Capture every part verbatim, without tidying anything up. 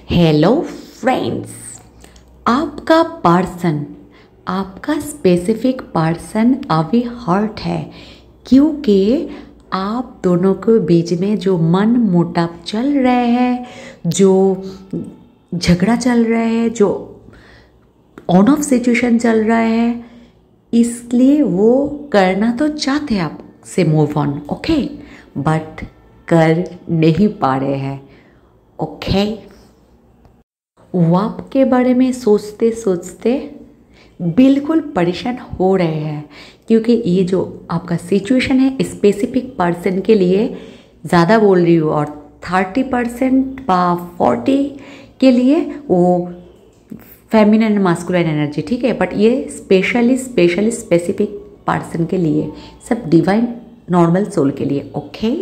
Hello friends, आपका person आपका specific person अभी हर्ट है क्योंकि आप दोनों के बीच में जो मन मुटाव चल रहे हैं, जो झगड़ा चल रहा है, जो ऑन ऑफ सिचुएशन चल रहा है, इसलिए वो करना तो चाहते हैं आपसे मूव ऑन, ओके, बट कर नहीं पा रहे हैं, ओके। वो आपके बारे में सोचते सोचते बिल्कुल परेशान हो रहे हैं क्योंकि ये जो आपका सिचुएशन है स्पेसिफिक पर्सन के लिए ज़्यादा बोल रही हूँ, और थर्टी परसेंट व फोर्टी के लिए वो फेमिनिन मास्कुलिन एनर्जी, ठीक है, बट ये स्पेशली स्पेशली स्पेसिफिक पर्सन के लिए, सब डिवाइन नॉर्मल सोल के लिए, ओके।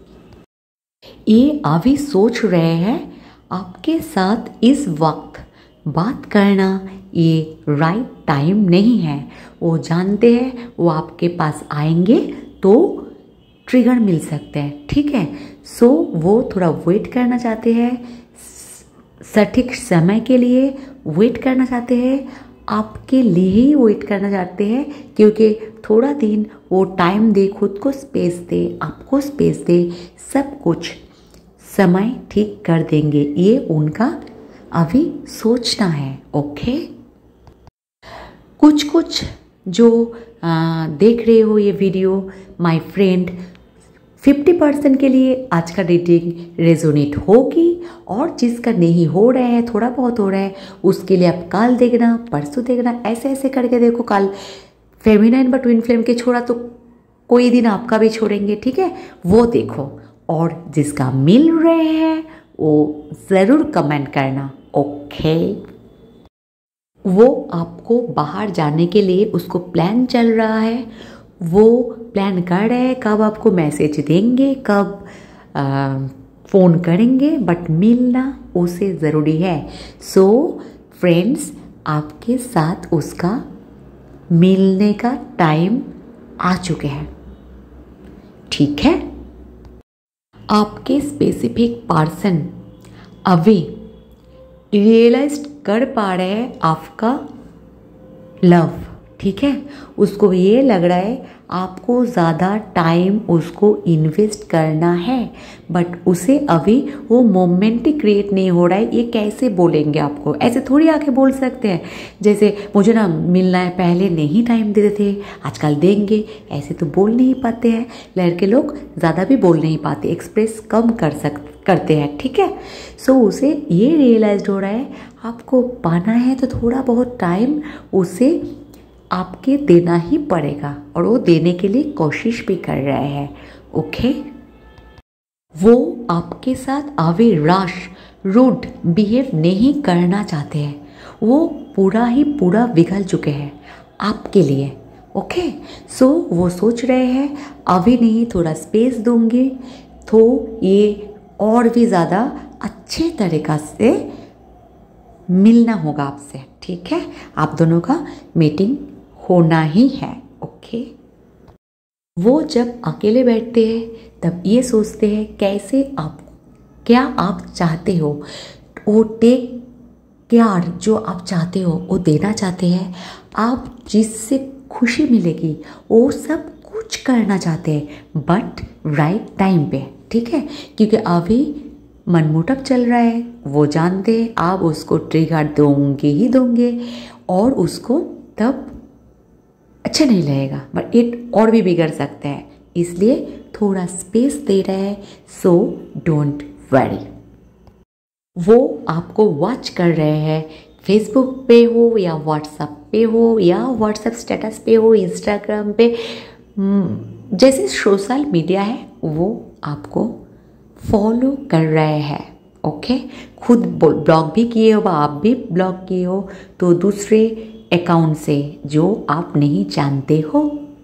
ये अभी सोच रहे हैं आपके साथ इस वक्त बात करना ये राइट टाइम नहीं है। वो जानते हैं वो आपके पास आएंगे तो ट्रिगर मिल सकते हैं, ठीक है। सो वो थोड़ा वेट करना चाहते हैं, सटीक समय के लिए वेट करना चाहते हैं, आपके लिए ही वेट करना चाहते हैं क्योंकि थोड़ा दिन वो टाइम दे, खुद को स्पेस दे, आपको स्पेस दे, सब कुछ समय ठीक कर देंगे, ये उनका अभी सोचना है, ओके। कुछ कुछ जो आ, देख रहे हो ये video my friend, fifty percent के लिए आज का रीडिंग रेजोनेट होगी, और जिसका नहीं हो रहा है, थोड़ा बहुत हो रहा है, उसके लिए आप कल देखना, परसों देखना, ऐसे ऐसे करके देखो। कल फेमिनाइन व ट्विन फ्लेम के छोड़ा तो कोई दिन आपका भी छोड़ेंगे, ठीक है, वो देखो। और जिसका मिल रहे हैं वो ज़रूर कमेंट करना, ओके। वो आपको बाहर जाने के लिए उसको प्लान चल रहा है, वो प्लान कर रहे हैं कब आपको मैसेज देंगे, कब आ, फ़ोन करेंगे, बट मिलना उसे ज़रूरी है। सो फ्रेंड्स, आपके साथ उसका मिलने का टाइम आ चुके हैं, ठीक है। आपके स्पेसिफिक पर्सन अभी रियलाइज कर पा रहे हैं आपका लव, ठीक है। उसको ये लग रहा है आपको ज़्यादा टाइम उसको इन्वेस्ट करना है, बट उसे अभी वो मोमेंट ही क्रिएट नहीं हो रहा है। ये कैसे बोलेंगे आपको? ऐसे थोड़ी आके बोल सकते हैं जैसे मुझे ना मिलना है, पहले नहीं टाइम देते थे, आजकल देंगे, ऐसे तो बोल नहीं पाते हैं। लड़के लोग ज़्यादा भी बोल नहीं पाते, एक्सप्रेस कम कर सक करते हैं, ठीक है। सो उसे ये रियलाइज हो रहा है आपको पाना है तो थोड़ा बहुत टाइम उसे आपके देना ही पड़ेगा, और वो देने के लिए कोशिश भी कर रहे हैं, ओके। वो आपके साथ अभी रश रूड बिहेव नहीं करना चाहते हैं, वो पूरा ही पूरा बिगड़ चुके हैं आपके लिए, ओके। सो वो सोच रहे हैं अभी नहीं, थोड़ा स्पेस दूंगी तो ये और भी ज़्यादा अच्छे तरीक़ा से मिलना होगा आपसे, ठीक है। आप दोनों का मीटिंग होना ही है, ओके। वो जब अकेले बैठते हैं तब ये सोचते हैं कैसे आप, क्या आप चाहते हो, वो टेक केयर जो आप चाहते हो वो देना चाहते हैं, आप जिससे खुशी मिलेगी वो सब कुछ करना चाहते हैं, बट राइट टाइम पे, ठीक है। क्योंकि अभी मनमुटाव चल रहा है, वो जानते हैं आप उसको ट्रिगर दोगे ही दोगे, और उसको तब अच्छा नहीं लगेगा, बट ये और भी बिगड़ सकता है, इसलिए थोड़ा स्पेस दे रहे हैं। So don't worry. वो आपको वॉच कर रहे हैं, फेसबुक पे हो या व्हाट्सएप पे हो या व्हाट्सएप स्टेटस पे हो, इंस्टाग्राम पे, जैसे सोशल मीडिया है वो आपको फॉलो कर रहे हैं, ओके। खुद ब्लॉग भी किए हो, आप भी ब्लॉग किए हो तो दूसरे अकाउंट से जो आप नहीं जानते हो।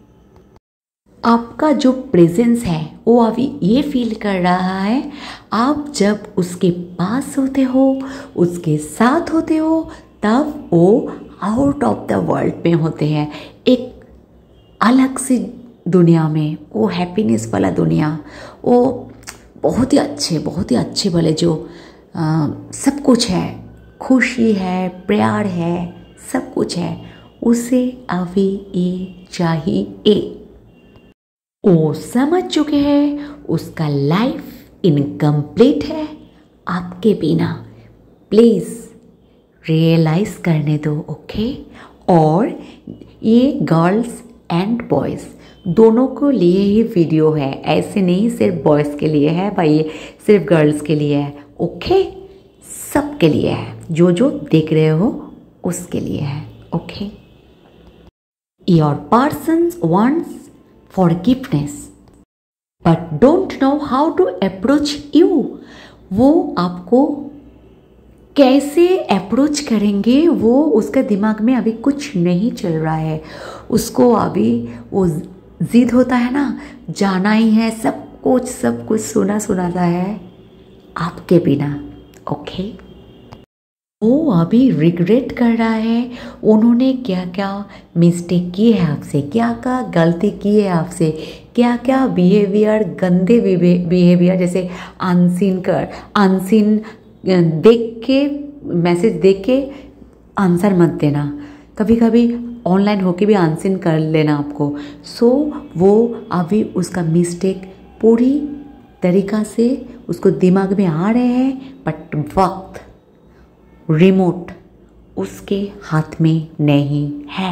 आपका जो प्रेजेंस है वो अभी ये फील कर रहा है, आप जब उसके पास होते हो, उसके साथ होते हो, तब वो आउट ऑफ द वर्ल्ड में होते हैं, एक अलग सी दुनिया में, वो हैप्पीनेस वाला दुनिया, वो बहुत ही अच्छे बहुत ही अच्छे वाले जो सब कुछ है, खुशी है, प्यार है, सब कुछ है, उसे अभी ये चाहिए। वो समझ चुके हैं उसका लाइफ इनकम्प्लीट है आपके बिना। प्लीज़ रियलाइज करने दो, ओके। और ये गर्ल्स एंड बॉयज़ दोनों को लिए ही वीडियो है, ऐसे नहीं सिर्फ बॉयज़ के लिए है भाई, ये सिर्फ गर्ल्स के लिए है, ओके। सब के लिए है, जो जो देख रहे हो उसके लिए है, okay. Your person wants forgiveness but don't know how to approach you। वो आपको कैसे अप्रोच करेंगे, वो उसका दिमाग में अभी कुछ नहीं चल रहा है। उसको अभी वो जिद होता है ना, जाना ही है, सब कुछ सब कुछ सुना सुनाता है आपके बिना, ओके। वो अभी रिग्रेट कर रहा है उन्होंने क्या क्या मिस्टेक की है आपसे, क्या क्या गलती की है आपसे, क्या क्या बिहेवियर, गंदे बिहेवियर, जैसे अनसीन कर अनसीन देख के मैसेज देख के आंसर मत देना, कभी कभी ऑनलाइन होके भी अनसीन कर लेना आपको। सो वो अभी उसका मिस्टेक पूरी तरीक़ा से उसको दिमाग में आ रहे हैं, बट वक्त रिमोट उसके हाथ में नहीं है।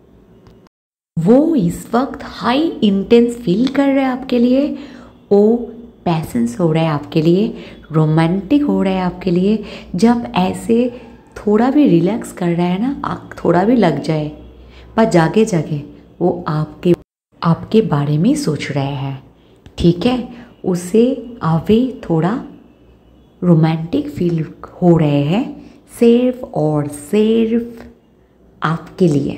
वो इस वक्त हाई इंटेंस फील कर रहे हैं आपके लिए, वो पैसेंस हो रहा है आपके लिए, रोमांटिक हो रहा है आपके लिए। जब ऐसे थोड़ा भी रिलैक्स कर रहा है ना, आँख थोड़ा भी लग जाए, पर जागे जागे वो आपके आपके बारे में सोच रहे हैं, ठीक है। उसे अभी थोड़ा रोमांटिक फील हो रहे हैं सिर्फ और सिर्फ आपके लिए।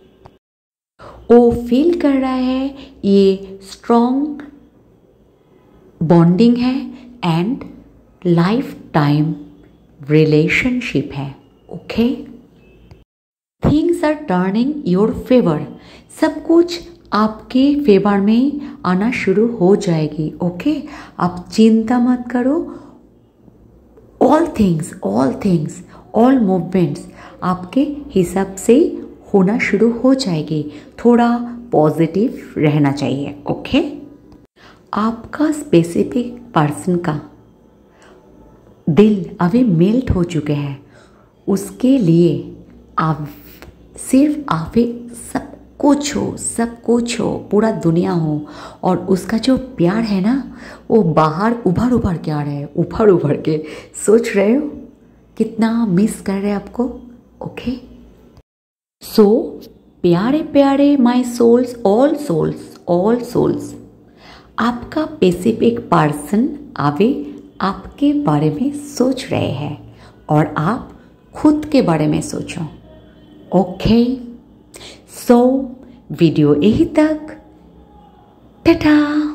वो फील कर रहा है ये स्ट्रॉन्ग बॉन्डिंग है एंड लाइफ टाइम रिलेशनशिप है, okay. Things are turning your favour, सब कुछ आपके फेवर में आना शुरू हो जाएगी, ओके। आप चिंता मत करो, all things all things all movements आपके हिसाब से होना शुरू हो जाएगी। थोड़ा पॉजिटिव रहना चाहिए, ओके। आपका स्पेसिफिक पर्सन का दिल अभी मेल्ट हो चुके हैं, उसके लिए आप सिर्फ आप ही सब कुछ हो, सब कुछ हो, पूरा दुनिया हो, और उसका जो प्यार है ना, वो बाहर उभर उभर के आ रहे हैं, उभर उभर के। सोच रहे हो कितना मिस कर रहे हैं आपको, ओके। सो प्यारे प्यारे my souls, all souls all souls, आपका स्पेसिफिक पर्सन अभी आपके बारे में सोच रहे हैं और आप खुद के बारे में सोचो, ओके। सो वीडियो यही तक, टाटा।